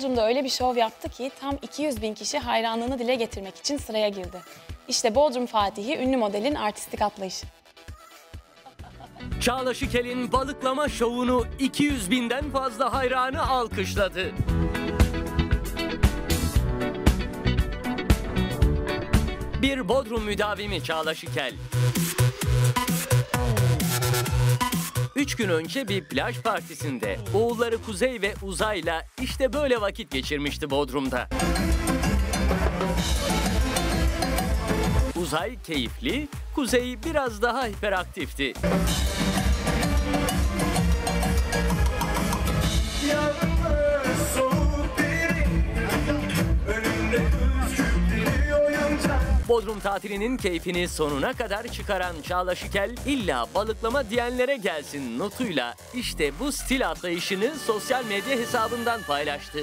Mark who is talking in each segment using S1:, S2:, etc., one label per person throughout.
S1: Bodrum'da öyle bir şov yaptı ki tam 200.000 kişi hayranlığını dile getirmek için sıraya girdi. İşte Bodrum Fatihi ünlü modelin artistik atlayışı.
S2: Çağla Şikel'in balıklama şovunu 200.000'den fazla hayranı alkışladı. Bir Bodrum müdavimi Çağla Şikel. 3 gün önce bir plaj partisinde oğulları Kuzey ve Uzay'la işte böyle vakit geçirmişti Bodrum'da. Uzay keyifli, Kuzey biraz daha hiperaktifti. Bodrum tatilinin keyfini sonuna kadar çıkaran Çağla Şikel, illa balıklama diyenlere gelsin notuyla işte bu stil atlayışını sosyal medya hesabından paylaştı.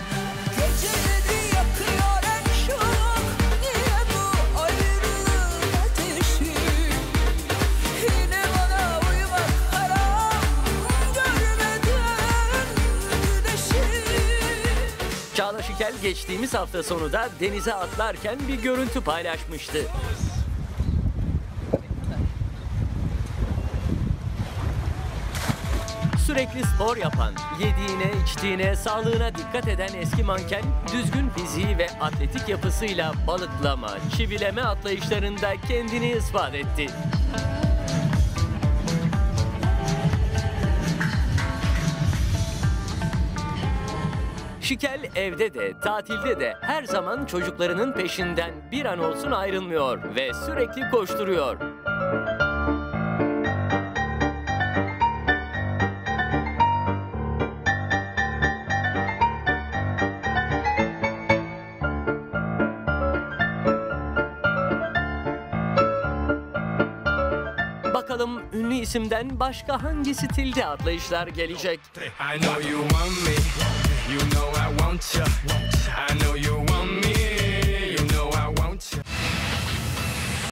S2: Çağla Şikel geçtiğimiz hafta sonu da denize atlarken bir görüntü paylaşmıştı. Sürekli spor yapan, yediğine, içtiğine, sağlığına dikkat eden eski manken, düzgün fiziği ve atletik yapısıyla balıklama, çivileme atlayışlarında kendini ispat etti. Şikel evde de, tatilde de her zaman çocuklarının peşinden bir an olsun ayrılmıyor ve sürekli koşturuyor. Bakalım ünlü isimden başka hangi stilde atlayışlar gelecek?
S3: I know you want me, you know I want you.